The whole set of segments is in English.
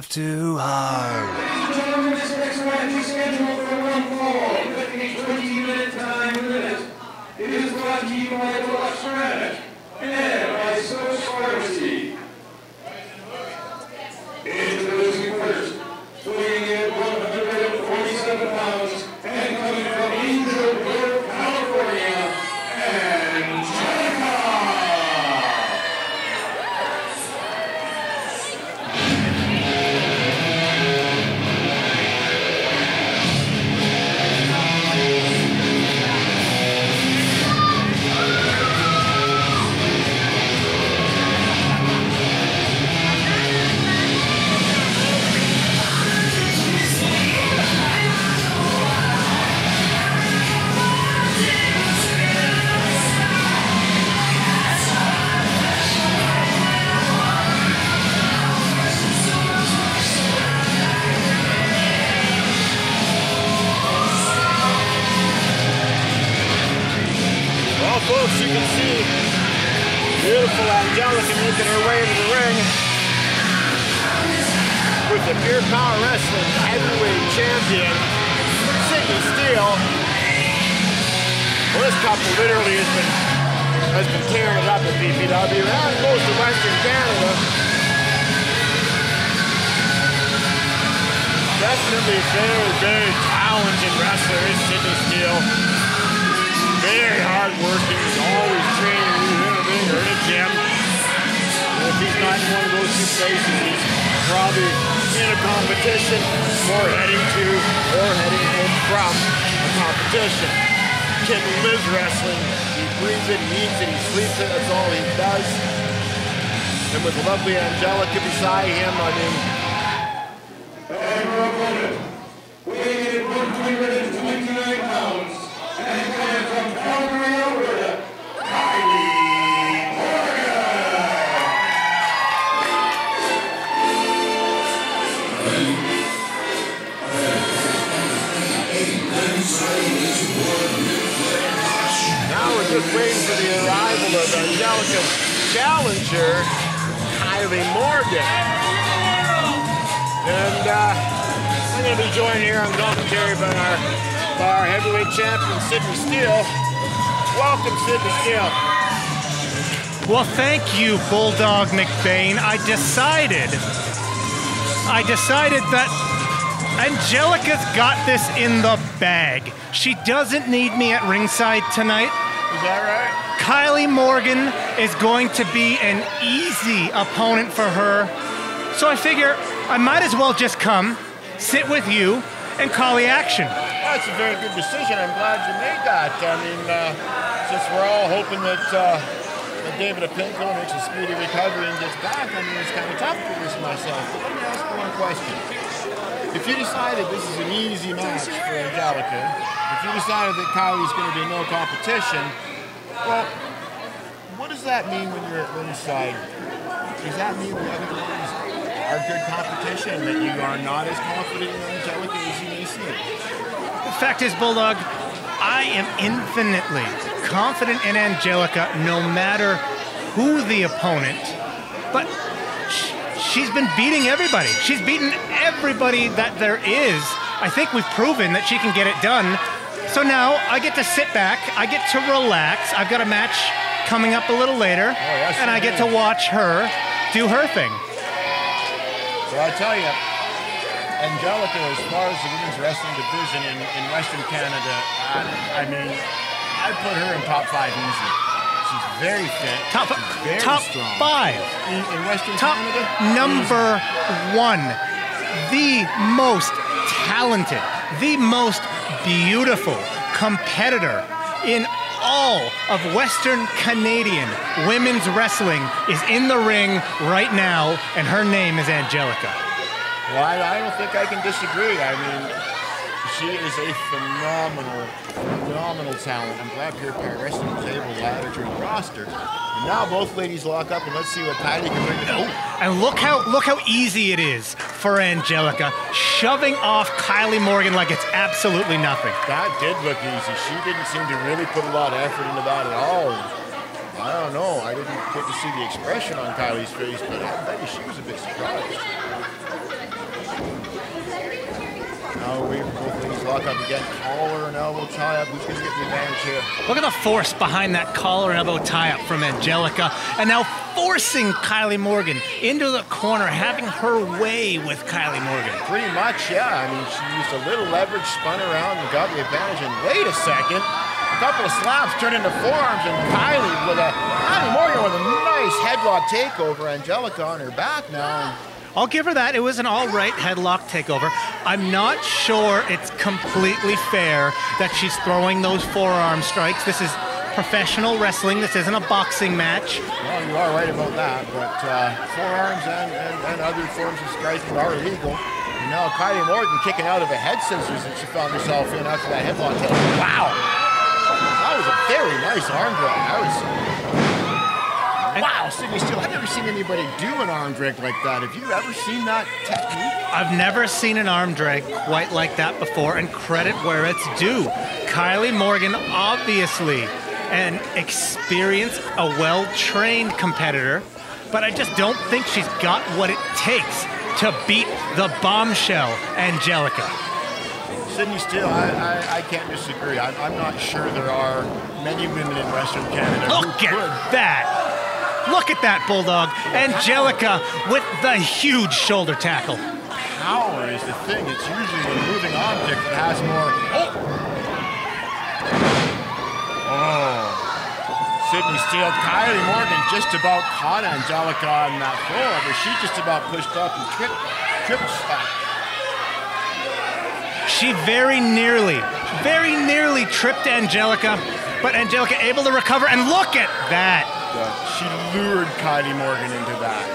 laugh too hard. This next match is scheduled for one fall, with a 20-minute time limit. It is brought to you by Deluxe Ranch and by Source Pharmacy. Introducing first, weighing in 147 pounds and coming from Angelica, California, Angelica. Folks, you can see beautiful Angelica making her way to the ring with the Pure Power Wrestling Heavyweight Champion, Sydney Steele. Well, this couple literally has been tearing it up at PPW and most of Western Canada. Definitely a very, very talented wrestler is Sydney Steele. Very hard working, he's always training in a ring or in a gym. And if he's not in one of those two places, he's probably in a competition or heading to or heading home from a competition. Kid lives wrestling, he breathes it, he eats it, he sleeps it, that's all he does. And with the lovely Angelica beside him, I mean... And our opponent, weighing in 129 pounds, and coming from Calgary, Alberta, Kylie Morgan. Now we're just waiting for the arrival of Angelica's challenger, Kylie Morgan. And I'm going to be joined here on commentary by our heavyweight champion, Sydney Steele. Welcome, Sydney Steele. Well, thank you, Bulldog McBain. I decided that Angelica's got this in the bag. She doesn't need me at ringside tonight. Is that right? Kylie Morgan is going to be an easy opponent for her. So I figure I might as well just come, sit with you, and call the action. That's a very good decision. I'm glad you made that. I mean, since we're all hoping that David Apinko makes a speedy recovery and gets back, I mean, it's kind of tough for this myself. But let me ask you one question. If you decided this is an easy match for Angelica, if you decided that Kylie's going to be no competition, well, what does that mean when you're at ringside? Does that mean the other ones are good competition, that you are not as confident in Angelica as you may seem? The fact is, Bulldog, I am infinitely confident in Angelica no matter who the opponent, but she's been beating everybody. She's beaten everybody that there is. I think we've proven that she can get it done. So now I get to sit back, I get to relax. I've got a match coming up a little later, and I get to watch her do her thing. Well, I tell you, Angelica, as far as the women's wrestling division in Western Canada, I mean, I'd put her in top 5 easy. She's very fit. Top strong. 5. In Western top Canada? Number 1. The most talented, the most beautiful competitor in all of Western Canadian women's wrestling is in the ring right now, and her name is Angelica. Well, I don't think I can disagree. I mean, she is a phenomenal talent. I'm glad Pure Power Wrestling was able to add her to the roster. And now both ladies lock up, and let's see what Kylie can bring to them. And look how easy it is for Angelica, shoving off Kylie Morgan like it's absolutely nothing. That did look easy. She didn't seem to really put a lot of effort into that at all. I don't know. I didn't get to see the expression on Kylie's face, but I bet you she was a bit surprised. lock up again. Collar and elbow tie up. Who's going to get the advantage here? Look at the force behind that collar and elbow tie-up from Angelica. And now forcing Kylie Morgan into the corner, having her way with Kylie Morgan. Pretty much, yeah. I mean, she used a little leverage, spun around, and got the advantage. And wait a second. A couple of slaps turned into forearms, and Kylie Morgan with a nice headlock takeover. Angelica on her back now. I'll give her that. It was an all-right headlock takeover. I'm not sure it's completely fair that she's throwing those forearm strikes. This is professional wrestling. This isn't a boxing match. Well, you are right about that, but forearms and other forms of striking are illegal. And now Kylie Morgan kicking out of a head scissors that she found herself in after that headlock takeover. Wow! That was a very nice arm drag. Wow, Sydney Steele, I've never seen anybody do an arm drag like that. Have you ever seen that technique? I've never seen an arm drag quite like that before, and credit where it's due. Kylie Morgan, obviously an experienced, a well-trained competitor, but I just don't think she's got what it takes to beat the bombshell Angelica. Sydney Steele, I can't disagree. I'm not sure there are many women in Western Canada Look who could. at that! Look at that, Bulldog. Angelica with the huge shoulder tackle. Power is the thing. It's usually a moving object that has more. Oh. Sydney Steele, Kylie Morgan just about caught Angelica on that floor, but she just about pushed up and tripped back. She very nearly tripped Angelica, but Angelica able to recover, and look at that. She lured Kylie Morgan into that.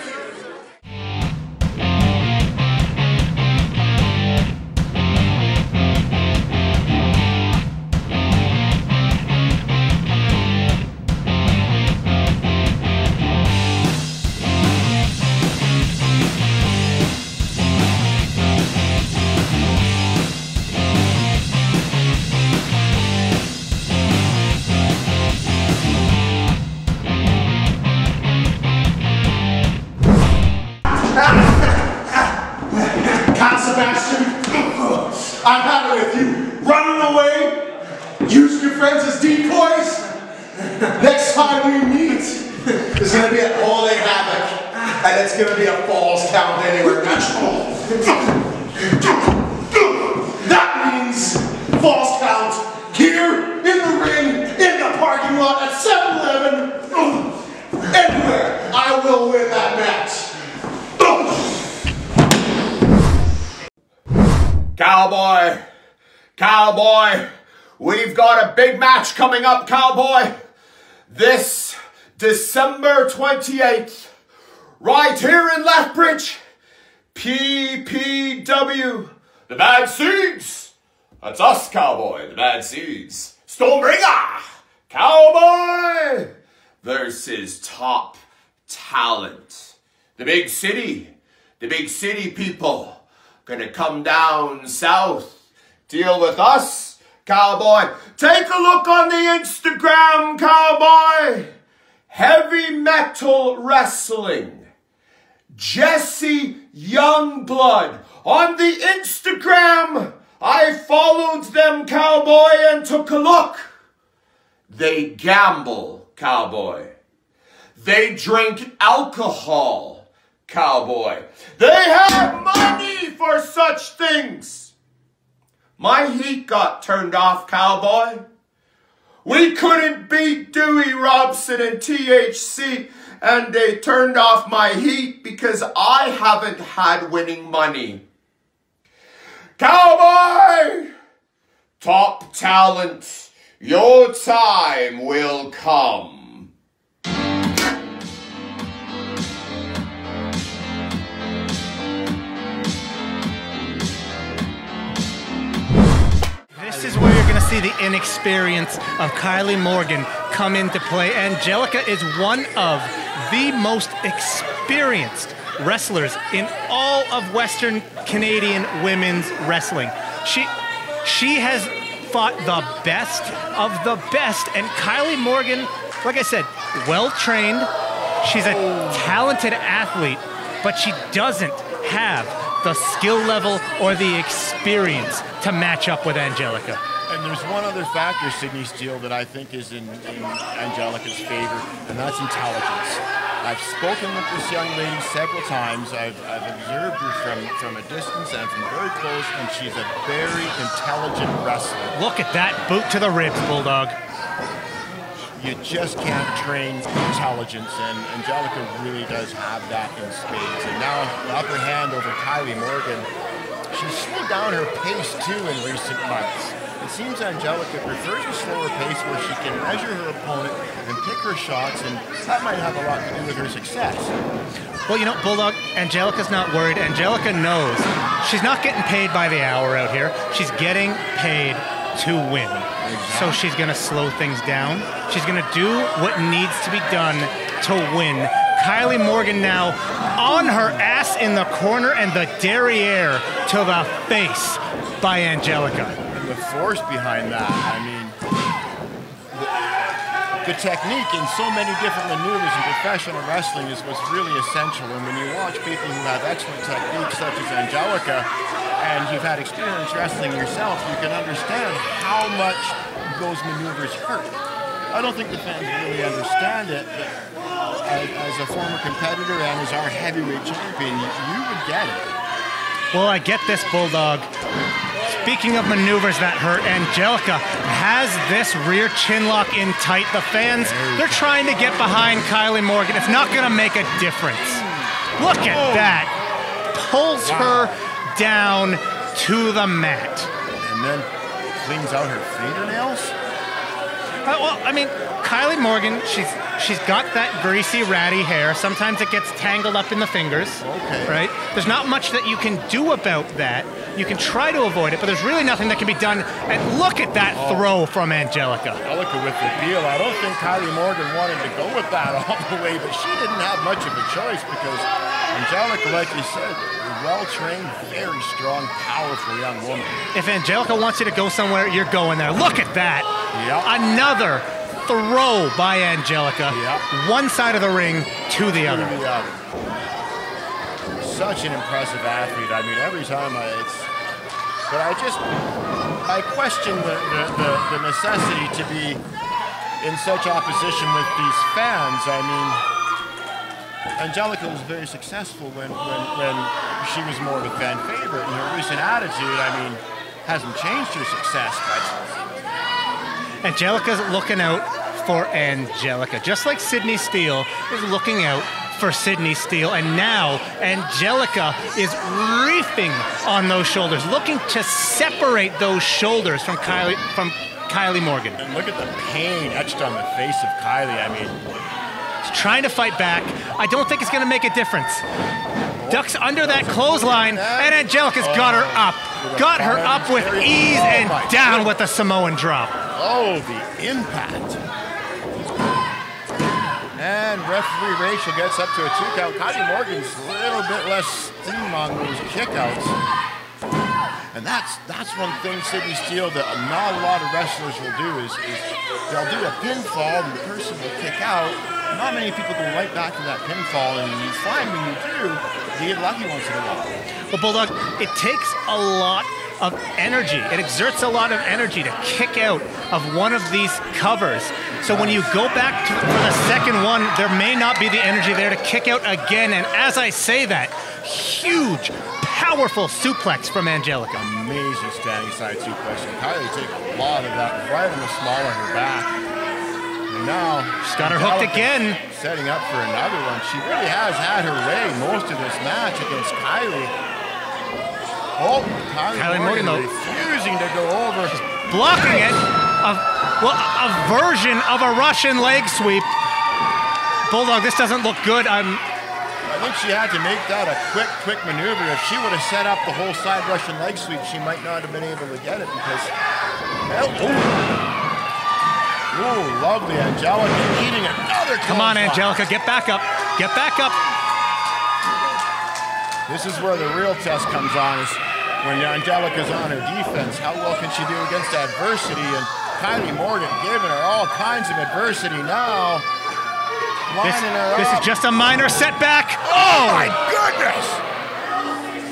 I've had it with you. Running away, using your friends as decoys. Next time we meet, there's going to be a holiday havoc, and it's going to be a falls count anywhere. That means falls count here, in the ring, in the parking lot, at 7-Eleven, anywhere. I will win that match. Cowboy, we've got a big match coming up, Cowboy. This December 28th, right here in Lethbridge, PPW, the Bad Seeds. That's us, Cowboy, the Bad Seeds. Stormbringer, Cowboy, versus Top Talent. The big city people. Gonna come down south, deal with us, Cowboy. Take a look on the Instagram, Cowboy. Heavy Metal Wrestling. Jesse Youngblood on the Instagram. I followed them, Cowboy, and took a look. They gamble, Cowboy. They drink alcohol, Cowboy. They have money for such things. My heat got turned off, Cowboy. We couldn't beat Dewey Robson and THC, and they turned off my heat because I haven't had winning money. Cowboy! Top Talent, your time will come. This is where you're going to see the inexperience of Kylie Morgan come into play. Angelica is one of the most experienced wrestlers in all of Western Canadian women's wrestling. She has fought the best of the best, and Kylie Morgan, like I said, well-trained. She's a talented athlete, but she doesn't have the skill level or the experience to match up with Angelica. And there's one other factor, Sydney Steele, that I think is in Angelica's favor, and that's intelligence. I've spoken with this young lady several times. I've observed her from a distance and from very close, and she's a very intelligent wrestler. Look at that boot to the ribs, Bulldog. You just can't train intelligence, and Angelica really does have that in spades. And now the upper hand over Kylie Morgan. She's slowed down her pace too in recent months. It seems Angelica prefers a slower pace where she can measure her opponent and pick her shots, and that might have a lot to do with her success. Well, you know, Bulldog, Angelica's not worried. Angelica knows she's not getting paid by the hour out here. She's getting paid to win. So she's going to slow things down. She's going to do what needs to be done to win. Kylie Morgan now on her ass in the corner and the derriere to the face by Angelica. And the force behind that, I mean, the technique in so many different maneuvers in professional wrestling is what's really essential. And when you watch people who have excellent techniques such as Angelica, and you've had experience wrestling yourself, you can understand how much those maneuvers hurt. I don't think the fans really understand it, but as a former competitor and as our heavyweight champion, you would get it. Well, I get this, Bulldog. Speaking of maneuvers that hurt, Angelica has this rear chin lock in tight. The fans, they're trying to get behind Kylie Morgan. It's not going to make a difference. Look at that. Pulls her down to the mat. And then cleans out her fingernails? Well, I mean, Kylie Morgan, she's got that greasy, ratty hair. Sometimes it gets tangled up in the fingers. Okay. Right? There's not much that you can do about that. You can try to avoid it, but there's really nothing that can be done. And look at that throw from Angelica. Angelica with the deal. I don't think Kylie Morgan wanted to go with that all the way, but she didn't have much of a choice because Angelica, like you said, well-trained, very strong, powerful young woman. If Angelica wants you to go somewhere, you're going there. Look at that. Yep. Another throw by Angelica. Yep. One side of the ring to the other. Such an impressive athlete. I mean, every time I question the necessity to be in such opposition with these fans. I mean, Angelica was very successful when she was more of a fan favorite, and her recent attitude, I mean, hasn't changed her success, but Angelica's looking out for Angelica, just like Sydney Steele is looking out for Sydney Steele, and now Angelica is reefing on those shoulders, looking to separate those shoulders from Kylie Morgan. And look at the pain etched on the face of Kylie. I mean, she's trying to fight back. I don't think it's going to make a difference. Ducks under that clothesline, and Angelica's got her up. Got her up with ease and down with the Samoan drop. Oh, the impact. And referee Rachel gets up to a 2 count. Kylie Morgan's a little bit less steam on those kickouts. And that's one thing Sydney Steele that not a lot of wrestlers will do is they'll do a pinfall and the person will kick out. Not many people go right back to that pinfall, and you find when you do, you get lucky once in a while. Well, Bulldog, it takes a lot of energy. It exerts a lot of energy to kick out of one of these covers. So when you go back for the second one, there may not be the energy there to kick out again. And as I say that, huge, powerful suplex from Angelica. Amazing standing side suplex. And Kylie take a lot of that right on the small of her back. And now she's got her hooked again. Setting up for another one. She really has had her way most of this match against Kylie. Oh, Kylie Morgan though refusing to go over. She's blocking it. A version of a Russian leg sweep. Bulldog, this doesn't look good. I think she had to make that a quick maneuver. If she would have set up the whole side Russian leg sweep, she might not have been able to get it because... Oh, lovely Angelica eating another. Come on, Angelica, get back up. Get back up. This is where the real test comes on, is when Angelica's on her defense. How well can she do against adversity? And Kylie Morgan giving her all kinds of adversity now. Lining her this up. Is just a minor setback. Oh my goodness!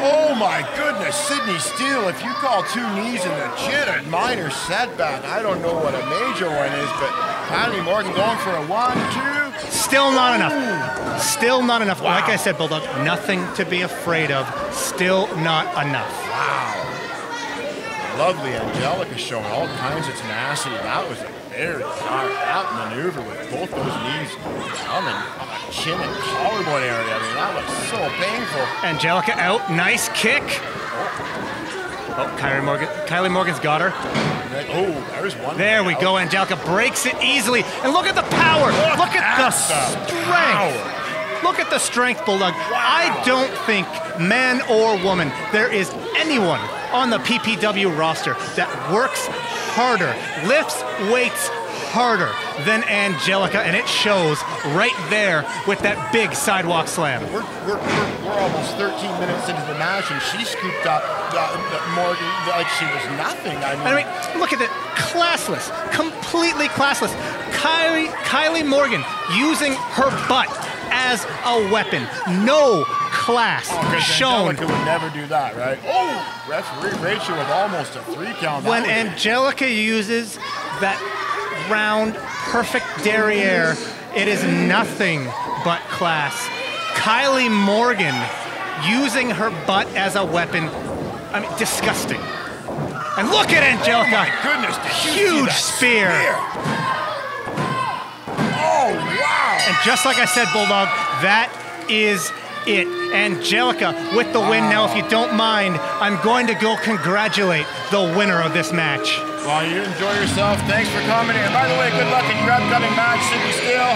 Oh my goodness, Sydney Steele, if you call 2 knees and legit a minor setback, I don't know what a major one is, but Kylie Morgan going for a 1, 2. Still not enough. Still not enough. Wow. Like I said, Bulldog, nothing to be afraid of. Still not enough. Wow. Lovely Angelica showing all kinds of tenacity. That was a very hard out maneuver with both those knees on the chin and collarbone area. I mean, that was so painful. Angelica out. Nice kick. Oh, Kylie Morgan's got her. Oh, there's one. There we go. Angelica breaks it easily. And look at the power. Look at the strength. Look at the strength, Bulldog. Wow. I don't think, man or woman, there is anyone on the PPW roster that works harder, lifts weights harder than Angelica, and it shows right there with that big sidewalk slam. We're almost 13 minutes into the match, and she scooped up Morgan like she was nothing. I mean, look at it, classless, completely classless. Kylie Morgan using her butt as a weapon. No class shown. Angelica would never do that, right? Oh, referee ratio of almost a 3 count. When Angelica uses that round, perfect derriere, it is nothing but class. Kylie Morgan using her butt as a weapon, I mean, disgusting. And look at Angelica. Oh my goodness, did you huge see that spear. Oh, wow. And just like I said, Bulldog, that is it. Angelica with the win. Now, if you don't mind, I'm going to go congratulate the winner of this match. Well, you enjoy yourself. Thanks for coming here. By the way, good luck in your upcoming match, Sydney Steele.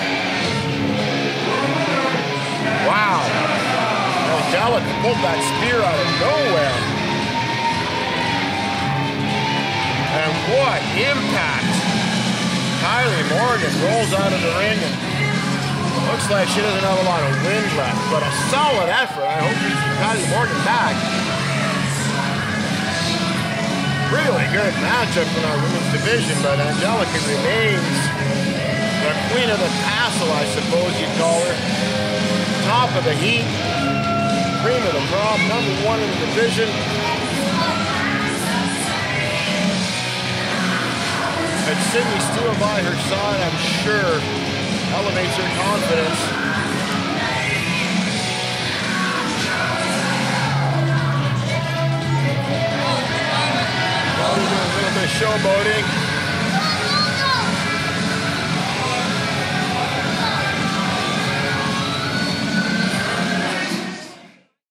Wow. Angelica pulled that spear out of nowhere. And what impact. Kylie Morgan rolls out of the ring and looks like she doesn't have a lot of wind left, but a solid effort. I hope you see Kylie Morgan back. Really good matchup in our women's division, but Angelica remains the queen of the castle, I suppose you'd call her. Top of the heat, cream of the crop, #1 in the division. And Sydney Steele by her side, I'm sure, elevates her confidence. Well, we're doing a little bit of showboating.